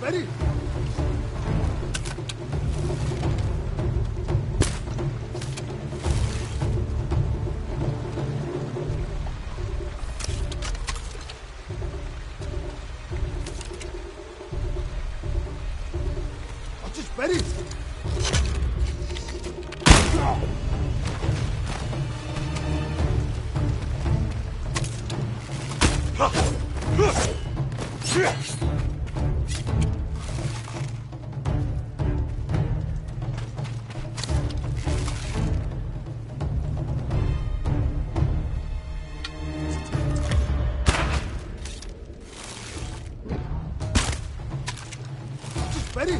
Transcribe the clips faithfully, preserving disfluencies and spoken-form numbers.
ready? Ready? Ready?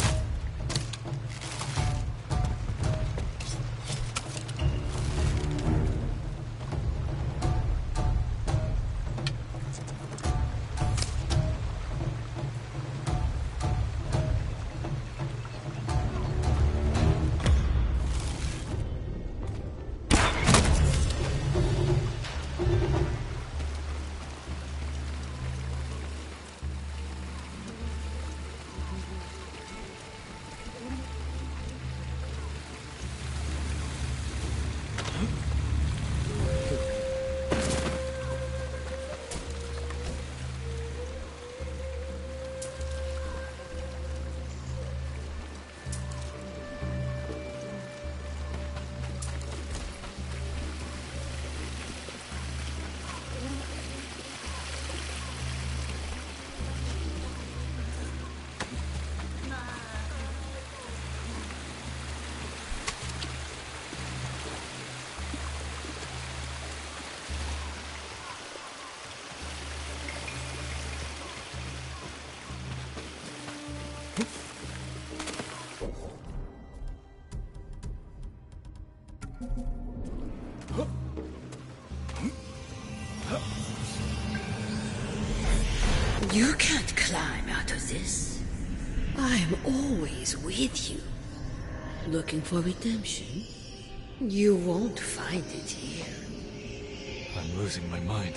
You can't climb out of this. I'm always with you. Looking for redemption? You won't find it here. I'm losing my mind.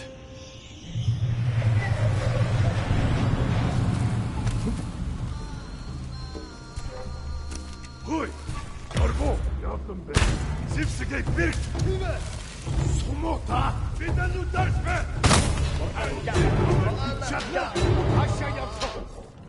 Hoi! Arbo! Yardım be! Zipsige birk! Hüve! Sumota! Binden utanç be! Çatla! Aşağıya sok!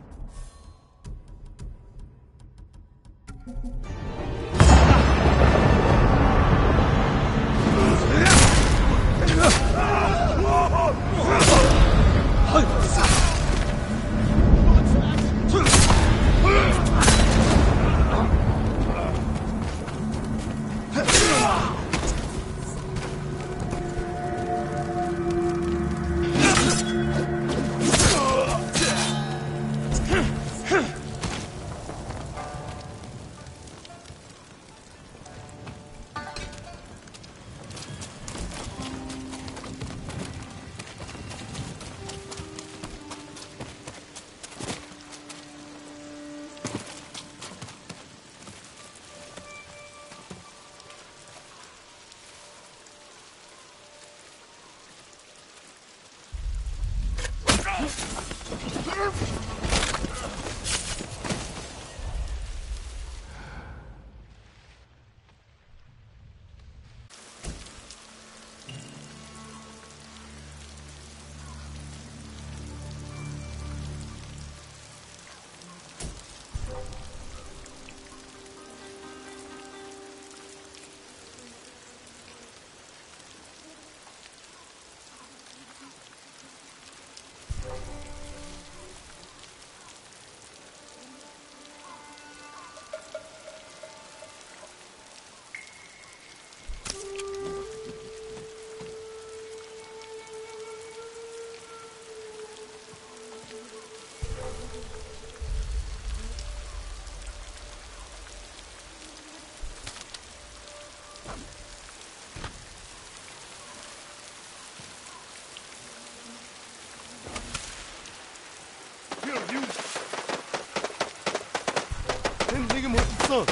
햄찌개 멋있어.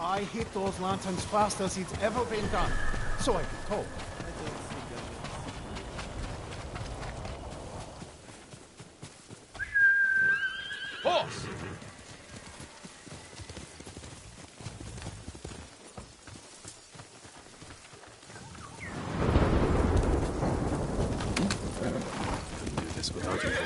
I hit those lanterns fast as it's ever been done. So I've been told. Horse! Couldn't do this without you.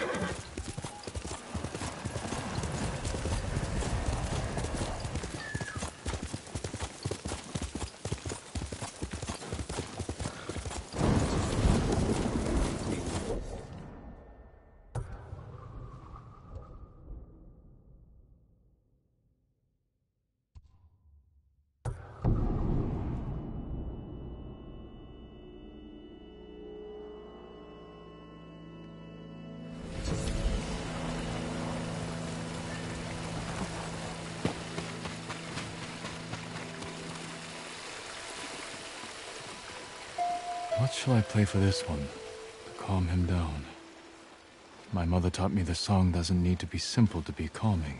What shall I play for this one, to calm him down? My mother taught me the song doesn't need to be simple to be calming.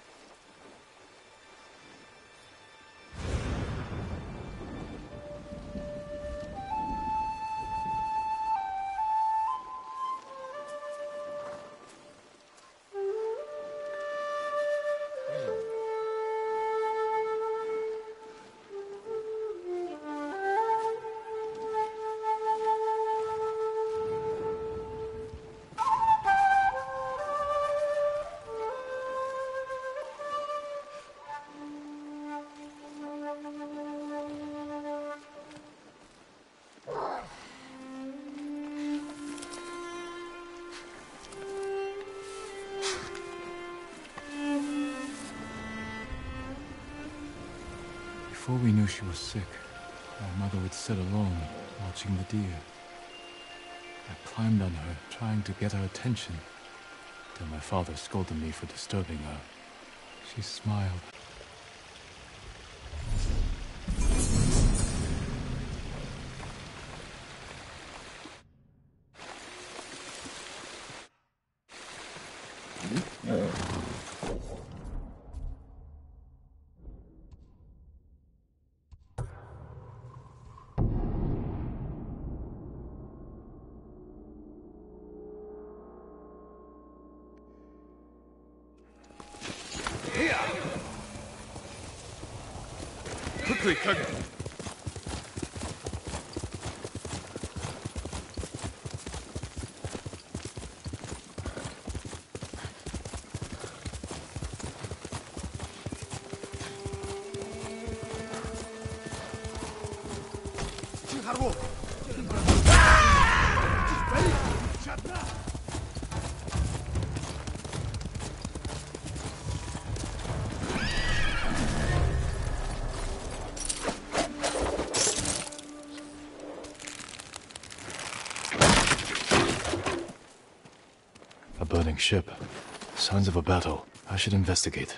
Before we knew she was sick, my mother would sit alone, watching the deer. I climbed on her, trying to get her attention, till my father scolded me for disturbing her. She smiled. Quickly, Kaga! A burning ship. Signs of a battle. I should investigate.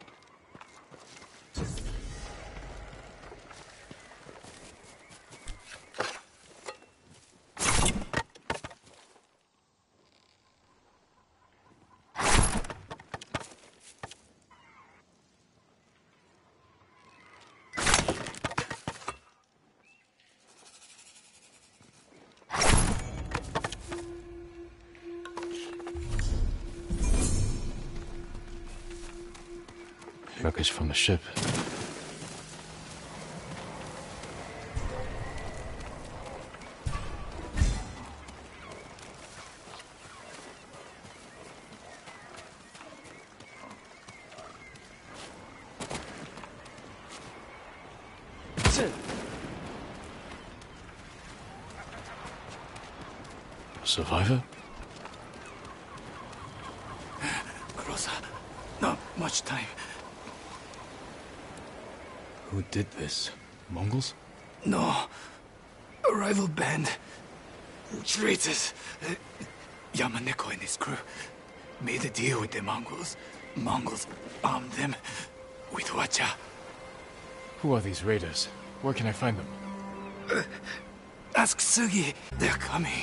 Wreckage from the ship. A survivor? Closer. Not much time. Who did this? Mongols? No. A rival band. Traitors. Uh, Yamaneko and his crew made a deal with the Mongols. Mongols armed them with wacha. Who are these raiders? Where can I find them? Uh, ask Sugi. They're coming.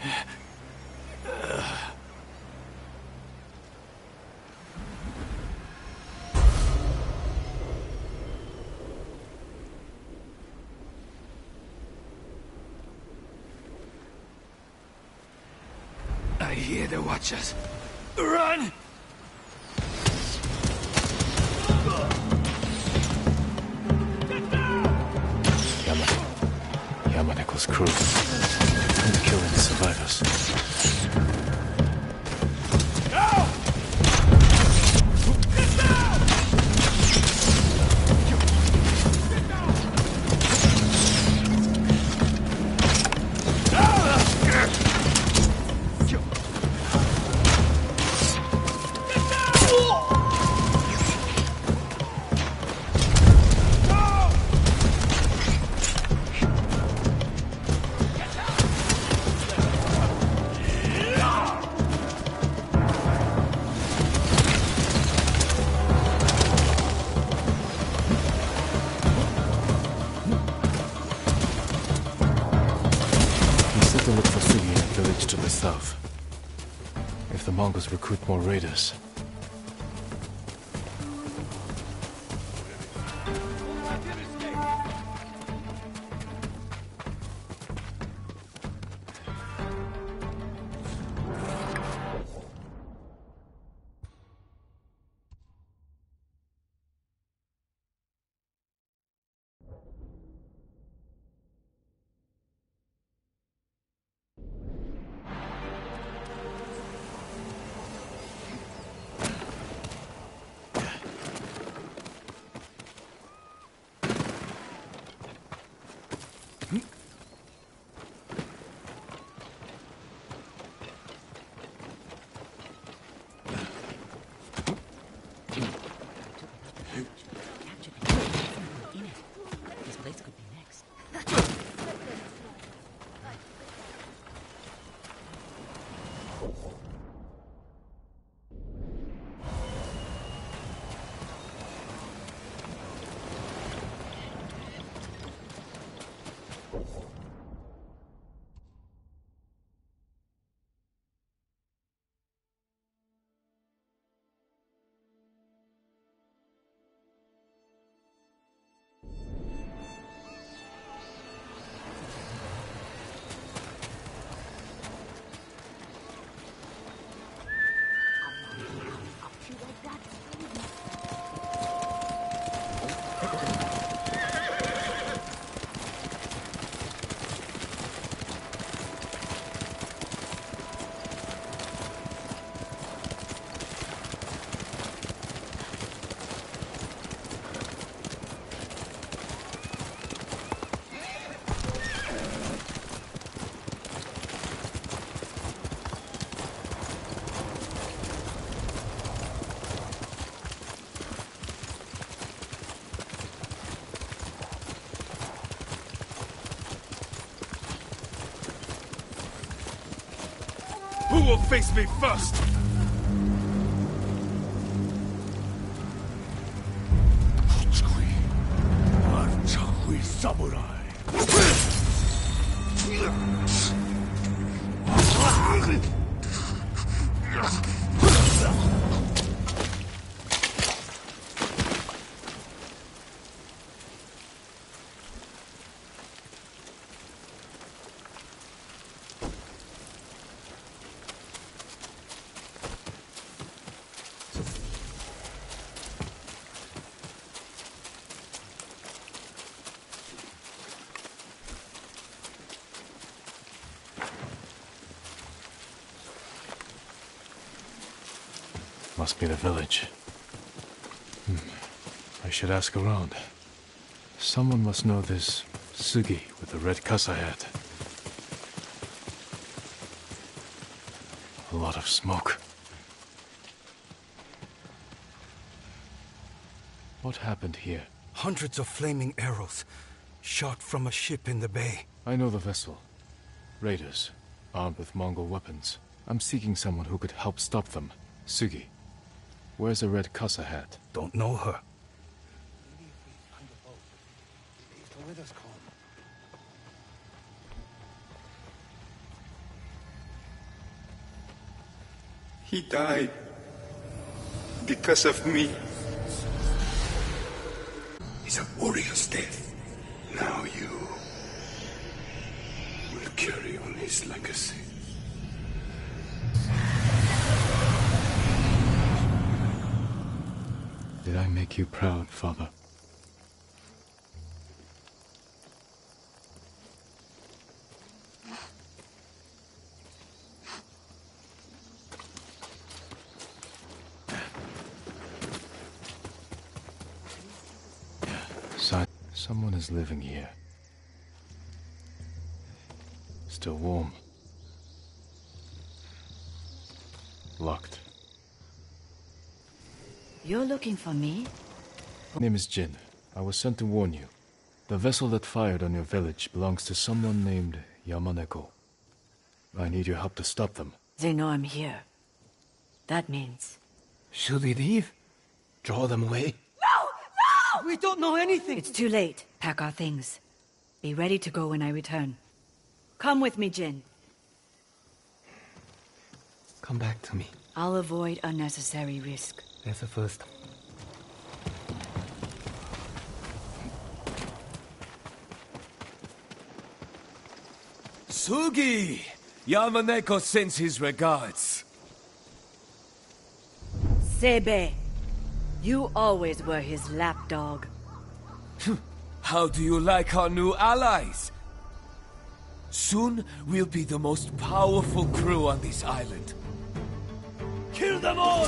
Uh, Here they watch us. Run! Yamane. Yamaneko's crew. Don't kill any survivors. To look for Sugi in a village to the south. If the Mongols recruit more raiders. Who will face me first? Archakui Samurai. Must be the village. Hmm. I should ask around. Someone must know this Sugi with the red kasa hat. A lot of smoke. What happened here? Hundreds of flaming arrows shot from a ship in the bay. I know the vessel. Raiders, armed with Mongol weapons. I'm seeking someone who could help stop them. Sugi. Where's the red kasa hat? Don't know her. He died because of me. It's a warrior's death. Now you will carry on his legacy. Did I make you proud, Father? Si- Someone is living here. Still warm. Locked. You're looking for me? My name is Jin. I was sent to warn you. The vessel that fired on your village belongs to someone named Yamaneko. I need your help to stop them. They know I'm here. That means... Should we leave? Draw them away? We don't know anything! It's too late. Pack our things. Be ready to go when I return. Come with me, Jin. Come back to me. I'll avoid unnecessary risk. That's the first. Sugi! Yamaneko sends his regards. Sebe, you always were his lapdog. How do you like our new allies? Soon we'll be the most powerful crew on this island. Kill them all!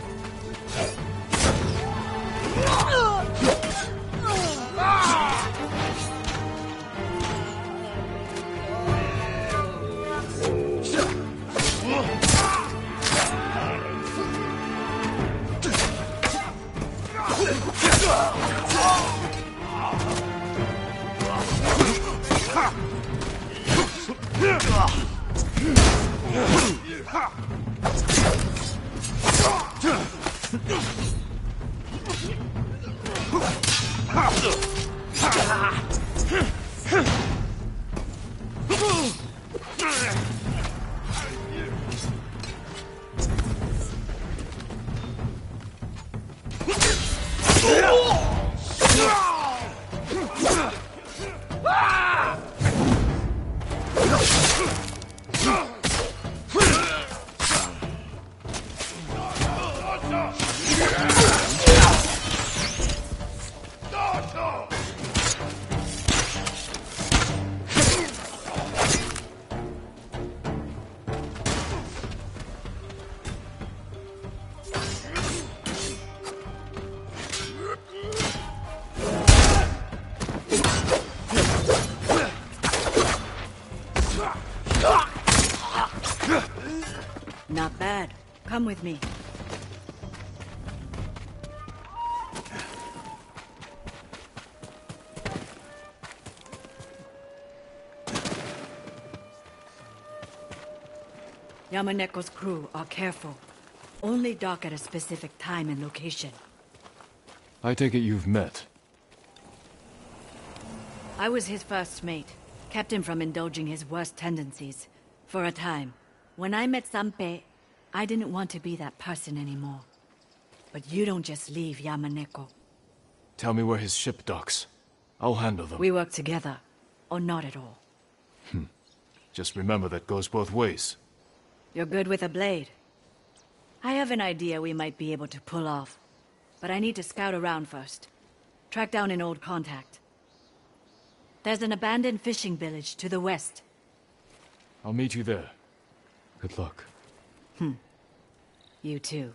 Not bad. Come with me. Yamaneko's crew are careful. Only dock at a specific time and location. I take it you've met. I was his first mate. Kept him from indulging his worst tendencies. For a time. When I met Sanpei, I didn't want to be that person anymore. But you don't just leave Yamaneko. Tell me where his ship docks. I'll handle them. We work together. Or not at all. Just remember that goes both ways. You're good with a blade. I have an idea we might be able to pull off. But I need to scout around first. Track down an old contact. There's an abandoned fishing village to the west. I'll meet you there. Good luck. You too.